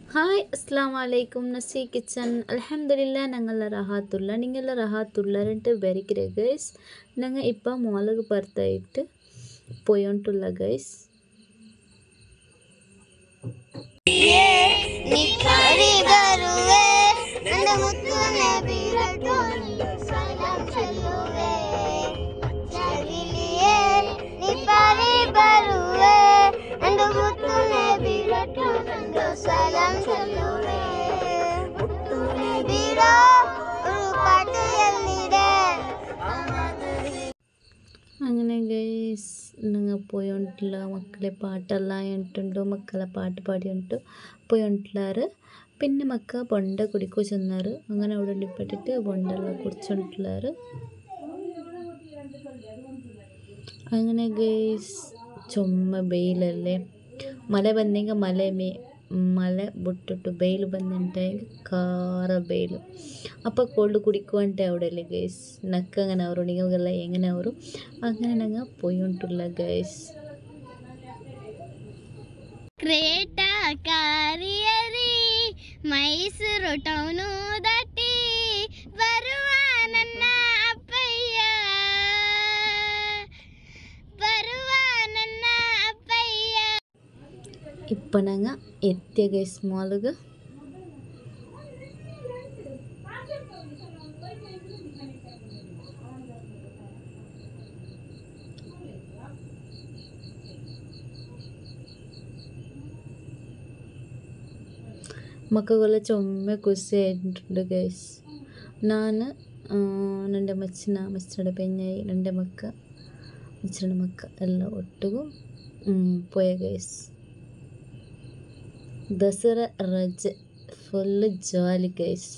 Hi അസ്സാം വലൈക്കും നസി kitchen അൽഹംദുലില്ലാ ഞങ്ങളെ റഹാത്തുള്ള നിങ്ങളെ റഹാത്തുള്ളവരുടെ ബെരിക്കിരെ ഗൈസ് ഞങ്ങൾ ഇപ്പം മുളക് ഭർത്തായിട്ട് പോയോണ്ടുള്ള ഗൈസ് അങ്ങനെ ഗൈസ് നിങ്ങൾ പോയോണ്ടുള്ള മക്കളെ പാട്ടെല്ലാം ഇട്ടുണ്ട് മക്കളെ പാട്ട് പാടിയുണ്ട് പോയോണ്ടുള്ളാറ് പിന്നെ മക്ക ബൊണ്ട കുടിക്കു ചെന്നാറ് അങ്ങനെ അവിടെ ഉണ്ടിപ്പെട്ടിട്ട് ബൊണ്ടെല്ലാം കുടിച്ചോണ്ടുള്ളാറ് അങ്ങനെ ഗൈസ് ചുമ്മ വെയിലല്ലേ മഴ ಬಂದೆಂಗ ಮಳೆ ಬಿಟ್ಟಿಟ್ಟು ಬೇಲು ಬಂದಂಟಾಗ ಖಾರ ಬೇಲು അപ്പോൾ കോൾഡ് കുടിക്കുവാൻ്റെ അവിടെ അല്ലേ ഗൈസ് നക്ക് അങ്ങനെ ಅವರು നിങ്ങൾക്കെല്ലാം എങ്ങനെ ಅವರು അങ്ങനെ ഞങ്ങൾ പോയിട്ടുള്ള ഗൈസ് ಕ್ರೇಟ ಕಾರಿಯರಿ ಮೈಸೂರು ಟೌನು ದಾಟಿ ಬರುವ ನನ್ನ ಅಪ್ಪಯ್ಯ ಬರುವ ನನ್ನ ಅಪ್ಪಯ್ಯ ഇപ്പം ഞങ്ങൾ എത്തിയ ഗൈസ് മോളുക ಮಕ್ಕಳೆಲ್ಲ ಚೊಮ್ಮೆ ಖುಷಿ ಆയിട്ടുണ്ട് ಗೈಸ್ ನಾನು ನನ್ನ ಮಚ್ಚಿನ ಪೆಣ್ಣಾಯಿ ನನ್ನ ಮಚ್ಚಿನ ಮಕ್ಕ ಎಲ್ಲ ಒಟ್ಟಿಗೂ പോയ ഗൈസ് ദസറ ರಜೆ ಫುಲ್ ಜಾಲಿ ಗೈಸ್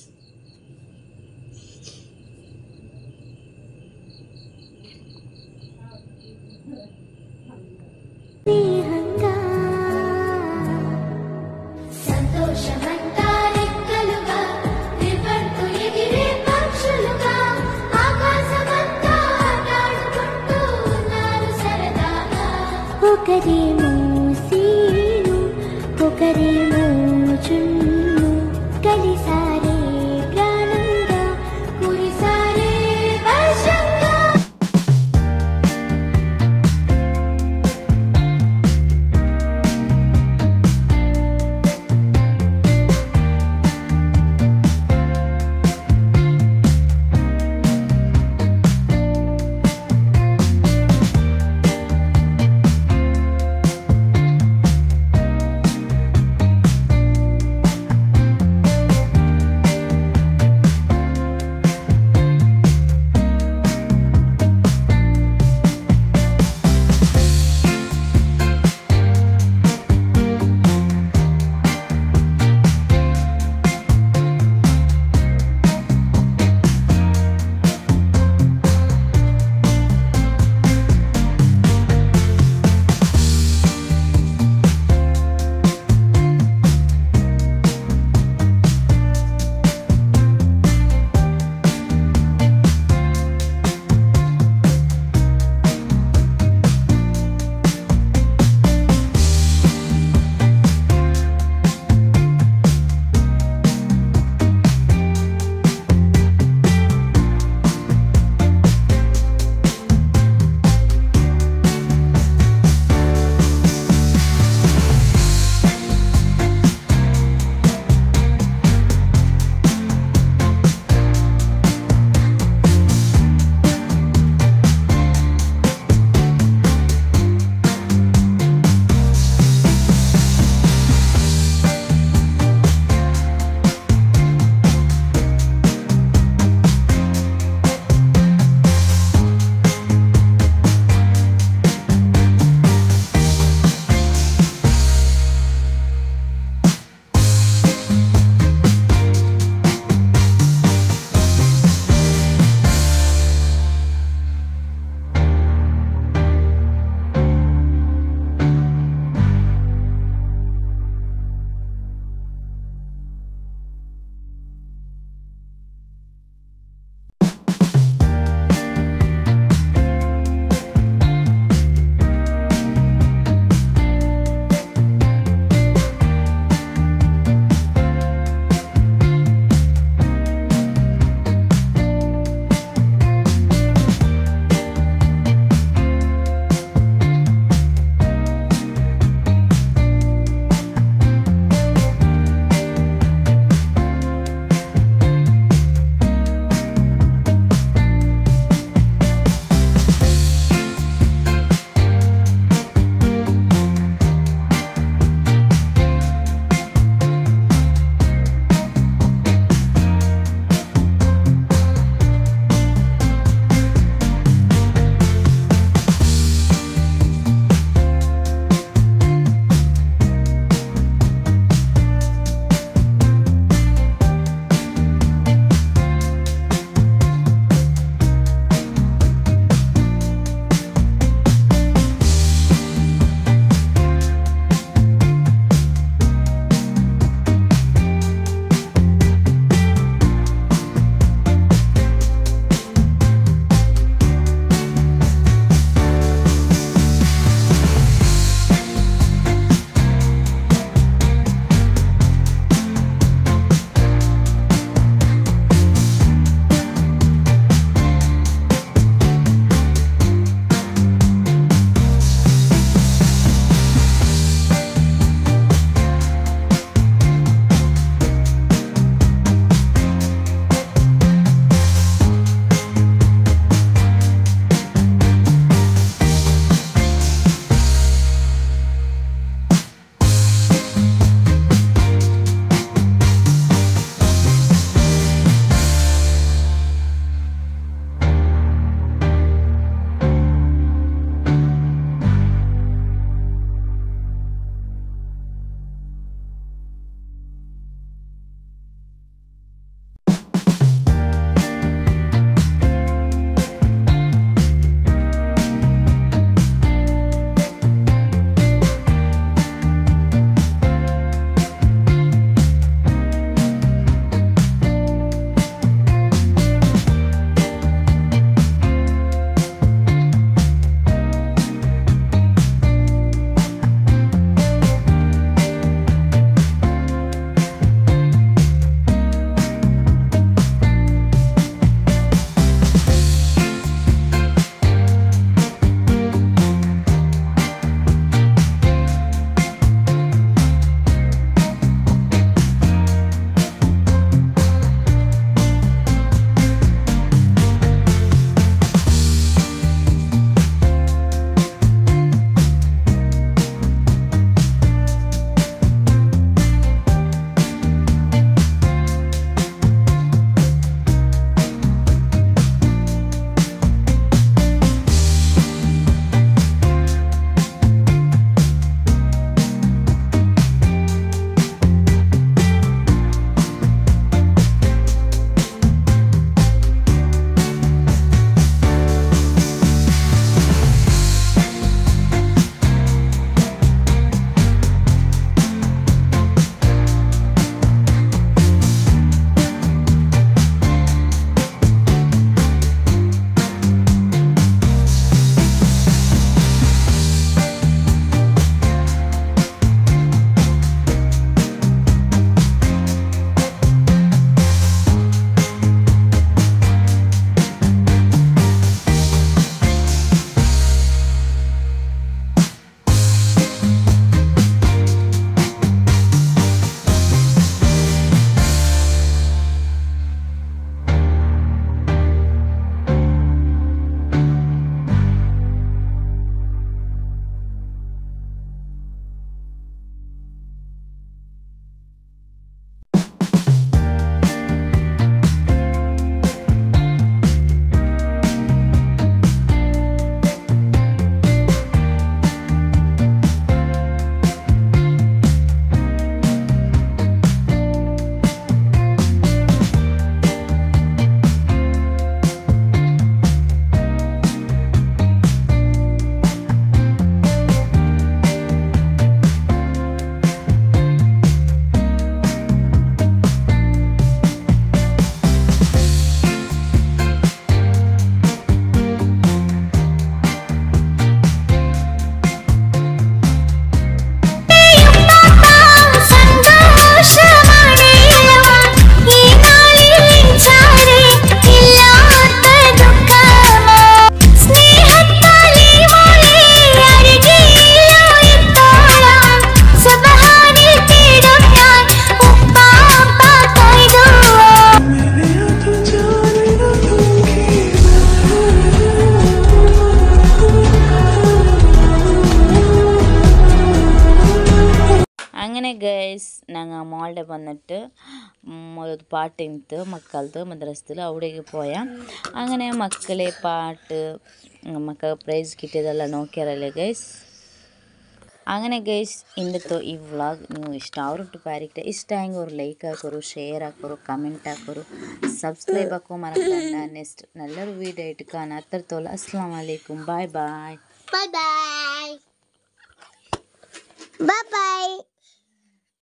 ഗൈസ് ഞങ്ങൾ മോളുടെ വന്നിട്ട് ഒരു പാട്ടിന് മക്കളത് മദ്രസത്തിൽ അവിടേക്ക് പോയാൽ അങ്ങനെ മക്കളെ പാട്ട് മക്കൾ പ്രൈസ് കിട്ടിയതെല്ലാം നോക്കിയാലല്ലേ ഗൈസ് അങ്ങനെ ಗೈಸ್ ಇಂದತ್ತು ಈ ವ್ಲಾಗ್ ನೀವು ಇಷ್ಟ ಅವ್ರಟ್ಟು ಪ್ಯಾರಿಕ್ಟೆ ಇಷ್ಟ ಆಗಿ ஒரு ಲೈಕ್ ಹಾಕೋರು ಶೇರ್ ಹಾಕೋರು ಕಮೆಂಟ್ ಹಾಕೋರು ಸಬ್ಸ್ಕ್ರೈಬ್ ಹಾಕೋ ಮರಕಂಡ ನೆಕ್ಸ್ಟ್ ನಲ್ಲರು ವೀಡಿಯೋ ಇಟ್ಟು ಕಾಣ ಅತ್ತರ್ತೋಲ ಅಸ್ಸಲಾಮು ಅಲೈಕುಂ ಬಾಯ್ ಬಾಯ್ Bye bye. Bye bye.